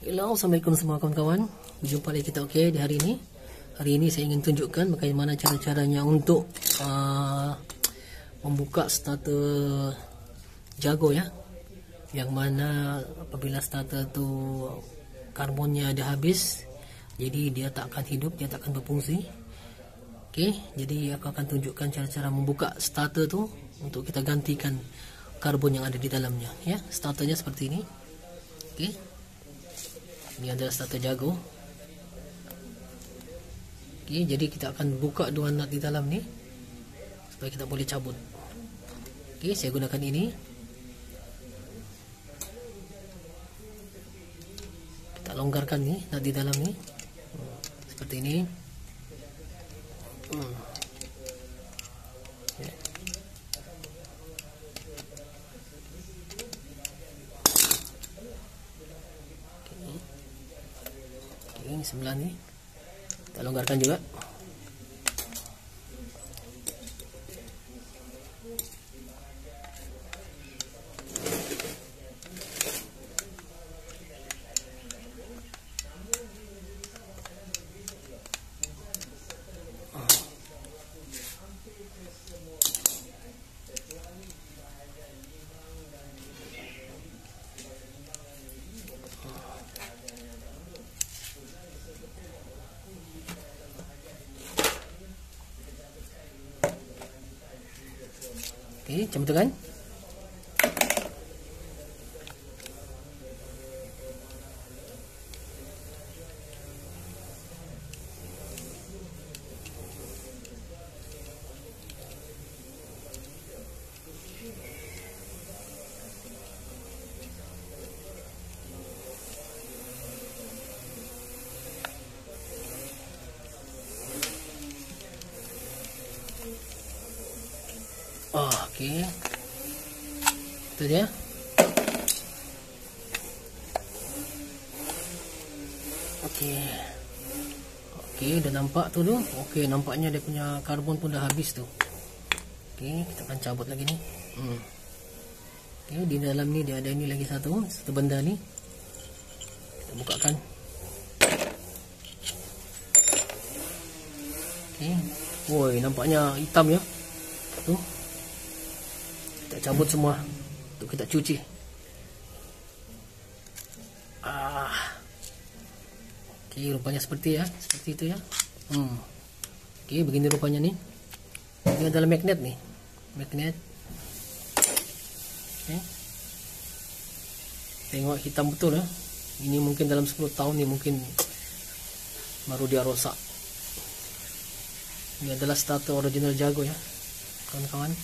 Hello, assalamualaikum semua kawan-kawan. Berjumpa lagi kita di hari ini. Hari ini saya ingin tunjukkan bagaimana cara-caranya untuk membuka starter jago ya. Yang mana apabila starter tu karbonnya dah habis, jadi dia tak akan hidup, dia tak akan berfungsi. Okey, jadi aku akan tunjukkan cara-cara membuka starter tu untuk kita gantikan karbon yang ada di dalamnya ya. Starternya seperti ini. Okey. Ini adalah starter jago. Okey, jadi kita akan buka dua nut di dalam ni supaya kita boleh cabut. Okey, saya gunakan ini. Kita longgarkan ni nut di dalam ni. Seperti ini. Ini sebelah ni kita longgarkan juga. Okey, macam tu kan? Okey. Itu dia. Okey. Okey, dah nampak tu tu. Okey, nampaknya dia punya karbon pun dah habis tu. Okey, kita akan cabut lagi ni. Okey, di dalam ni dia ada ini lagi satu benda ni. Kita bukakan. Okey. Woi, nampaknya hitam ya. Tu. Kita cabut semua untuk kita cuci. Okey, rupanya seperti itu ya. Okey, begini rupanya ni. Ini adalah magnet ni. Magnet. Okey. Tengok hitam betul ya. Ini mungkin dalam 10 tahun ni mungkin baru dia rosak. Ini adalah starter original jago ya, kawan-kawan.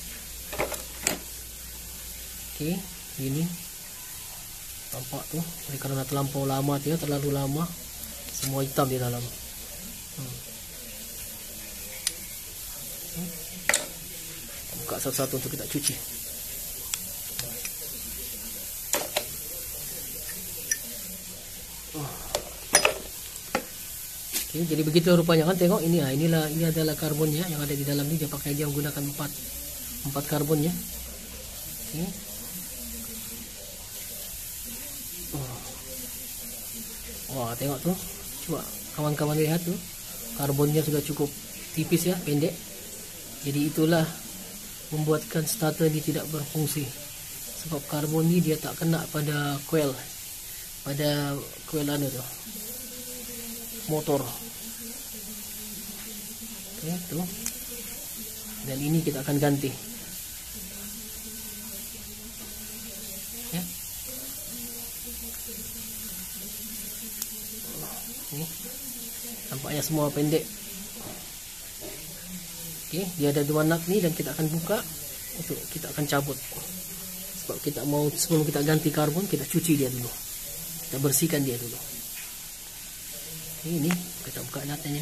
Okey, ini nampak tu, kerana terlampau lama dia, terlalu lama, semua hitam di dalam. Buka satu-satu untuk kita cuci. Okey, jadi begitu rupanya kan, tengok ini ini adalah karbonnya yang ada di dalam ni. Dia pakai dia menggunakan 4 karbonnya. Okey. Wah, tengok tu. Coba kawan-kawan lihat tu. Karbonnya sudah cukup tipis ya, pendek. Jadi itulah membuatkan starter ini tidak berfungsi. Sebab karbon ni dia tak kena pada coil. Pada coil tu. Motor. Okey, tu. Dan ini kita akan ganti. Ya. Ni. Nampaknya semua pendek. Okey, dia ada 2 nut ni dan kita akan buka untuk kita akan cabut. Sebab kita mau sebelum kita ganti karbon, kita cuci dia dulu. Kita bersihkan dia dulu. Ini kita buka nutnya ni.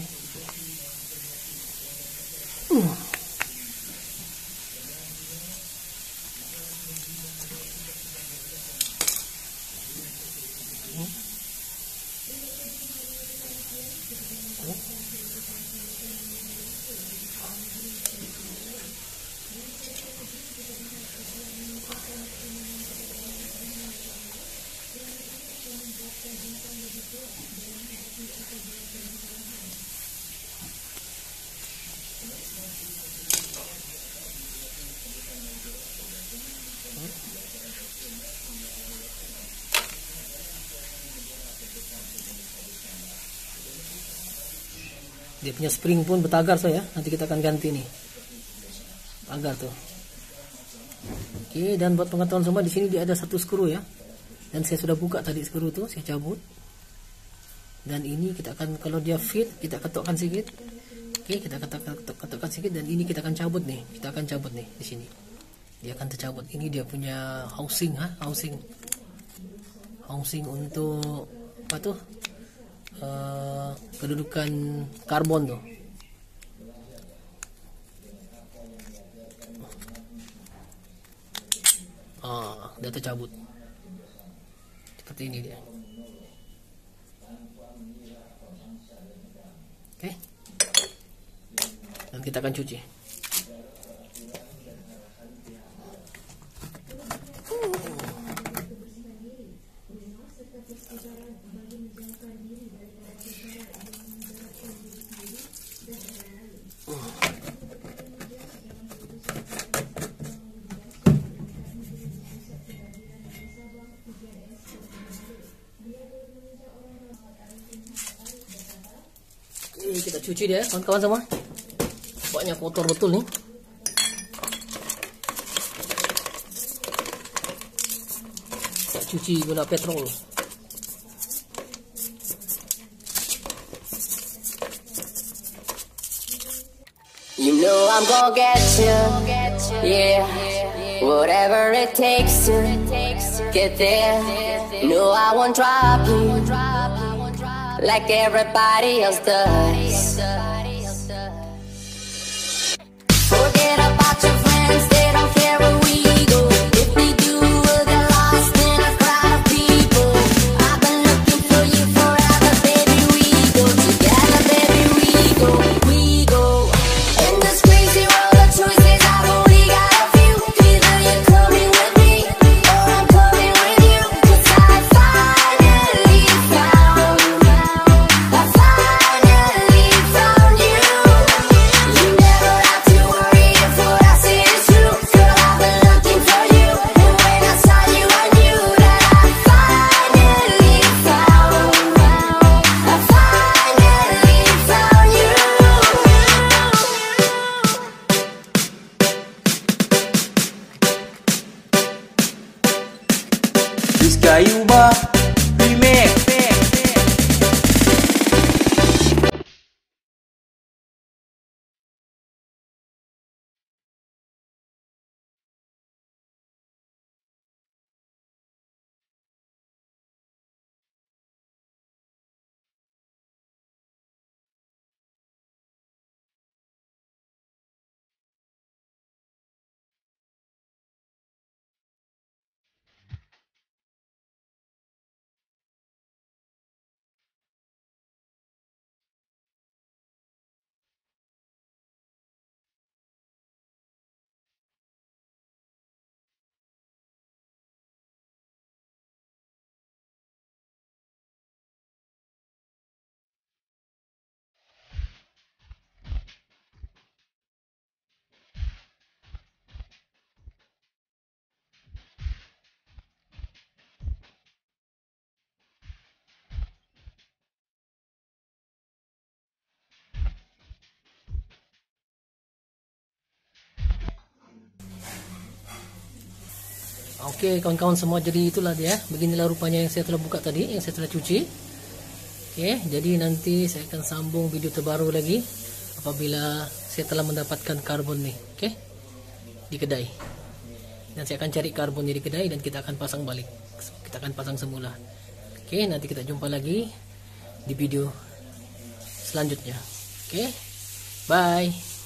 Dia punya spring pun bertagar so ya. Nanti kita akan ganti nih. Tagar tuh. Oke, dan buat pengetahuan semua di sini dia ada satu skru ya. Dan saya sudah buka tadi skru tuh, saya cabut. Dan ini kita akan, kalau dia fit, kita ketukkan sedikit. Oke, kita ketukkan sedikit, dan ini kita akan cabut nih. Kita akan cabut nih di sini. Dia akan tercabut. Ini dia punya housing, housing untuk apa tuh? Kedudukan karbon tuh. Dia tercabut. Seperti ini dia. Oke. Dan kita akan cuci. Ini kita cuci dia kawan-kawan semua. Pokoknya kotor betul nih. Kita cuci guna petrol. You know I'm gonna get you, yeah. Whatever it takes to get there. No, I won't drop you like everybody else does. Forget about your friends, they don't care where we go. If they do, we'll get lost in a crowd of people. I've been looking for you forever, baby. We go together, baby. We go. In this crazy world of choices, I've only got a few. Either you're coming with me, or I'm coming with you. 'Cause I finally found you. You never have to worry if what I say is true. Girl, I've been looking for you, and when I saw you, I knew that I finally found you. Rizka Yuba Remix. Oke kawan-kawan semua, jadi itulah dia. Beginilah rupanya yang saya telah buka tadi, yang saya telah cuci. Oke, jadi nanti saya akan sambung video terbaru lagi apabila saya telah mendapatkan karbon nih, oke, di kedai. Dan saya akan cari karbonnya di kedai dan kita akan pasang balik. Kita akan pasang semula. Oke, nanti kita jumpa lagi di video selanjutnya. Oke, bye.